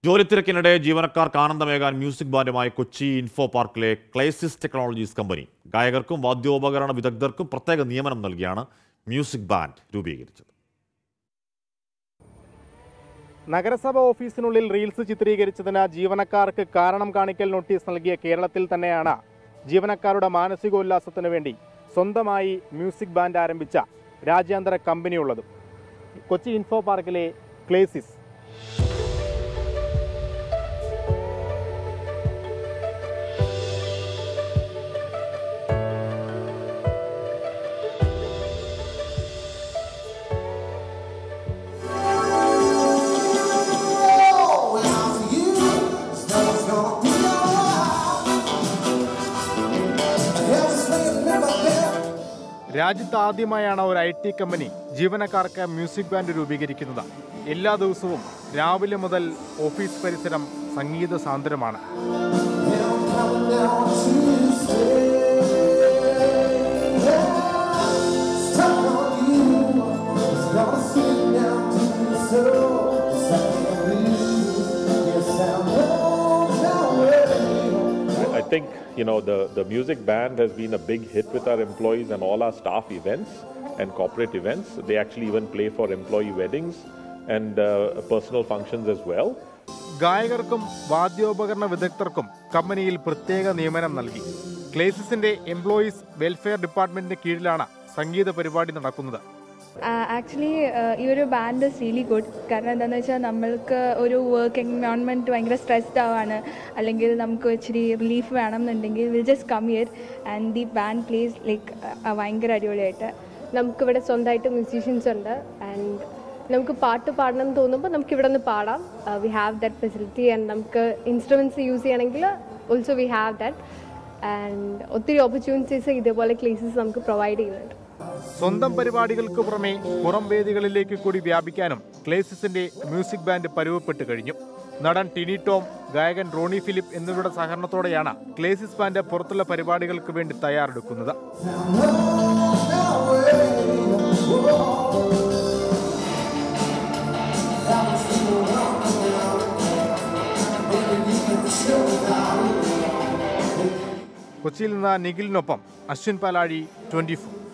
ജോലിത്തിരക്കിനിടെ ജീവനക്കാർക്ക് ആനന്ദമേകാൻ മ്യൂസിക് ബാൻഡുമായി കൊച്ചി ഇൻഫോ പാർക്കിലെ ക്ലേസിസ് ടെക്നോളജീസ് കമ്പനി ഗായകർക്കും വാദ്യോപകരണ വിദഗ്ധർക്കും പ്രത്യേക നിയമനം നൽകിയാണ് മ്യൂസിക് ബാൻഡ് രൂപീകരിച്ചത്. നഗരസഭ ഓഫീസിനുള്ളിൽ റീൽസ് ചിത്രീകരിച്ചതിന് ജീവനക്കാർക്ക് കാരണം കാണിക്കൽ നോട്ടീസ് നൽകിയ കേരളത്തിൽ തന്നെയാണ് ജീവനക്കാരുടെ മാനസികോല്ലാസത്തിനു വേണ്ടി സ്വന്തമായി മ്യൂസിക് ബാൻഡ് ആരംഭിച്ച രാജ്യാന്തര കമ്പനിയുള്ളതും. കൊച്ചി ഇൻഫോ പാർക്കിലെ ക്ലേസിസ്. രാജ്യത്ത് ആദ്യമായാണ് ഒരു IT കമ്പനി ജീവനക്കാർക്ക് മ്യൂസിക് ബാൻഡ് രൂപീകരിക്കുന്നത്. എല്ലാ ദിവസവും രാവിലെ മുതൽ ഓഫീസ് പരിസരം സംഗീത സാന്ദ്രമാണ്. I think the music band has been a big hit with our employees and all our staff events and corporate events. They actually even play for employee weddings and personal functions as well. ഗായകർക്കും വാദ്യോപകരണ വിദഗ്ധർക്കും കമ്പനിയിൽ പ്രത്യേക നിയമനം നൽകി. ക്ലേസിസിന്റെ employees welfare ഡിപ്പാർട്ട്മെന്റിന് കീഴിലാണ് സംഗീത പരിപാടി നടക്കുന്നത്. Actually ഈ ഒരു band is really good. കാരണം എന്താണെന്ന് വെച്ചാൽ നമ്മൾക്ക് ഒരു വർക്ക് എൻവയോൺമെൻറ്റ് ഭയങ്കര സ്ട്രെസ്ഡ് ആവാണ്, അല്ലെങ്കിൽ നമുക്ക് ഇച്ചിരി റിലീഫ് വേണം എന്നുണ്ടെങ്കിൽ will just come here and the band plays like ഭയങ്കര അടിപൊളിയായിട്ട്. നമുക്കിവിടെ സ്വന്തമായിട്ട് മ്യൂസീഷ്യൻസ് ഉണ്ട് ആൻഡ് നമുക്ക് പാട്ട് പാടണം എന്ന് തോന്നുമ്പോൾ നമുക്ക് ഇവിടെ നിന്ന് പാടാം. We have that facility and നമുക്ക് ഇൻസ്ട്രുമെൻറ്റ്സ് യൂസ് ചെയ്യണമെങ്കിൽ also we have that and ഒത്തിരി ഓപ്പർച്യൂണിറ്റീസ് ഇതേപോലെ ക്ലേസസ് നമുക്ക് പ്രൊവൈഡ് ചെയ്യുന്നുണ്ട്. സ്വന്തം പരിപാടികൾക്ക് പുറമെ പുറം വേദികളിലേക്ക് കൂടി വ്യാപിക്കാനും ക്ലേസിസിന്റെ മ്യൂസിക് ബാൻഡ് പരുവപ്പെട്ട് കഴിഞ്ഞു. നടൻ ടിനി ടോം, ഗായകൻ റോണി ഫിലിപ്പ് എന്നിവരുടെ സഹകരണത്തോടെയാണ് ക്ലേസിസ് ബാൻഡ് പുറത്തുള്ള പരിപാടികൾക്ക് വേണ്ടി തയ്യാറെടുക്കുന്നത്. കൊച്ചിയിൽ നിന്ന് നിഖിലിനൊപ്പം അശ്വിൻ പാലാഴി, 24.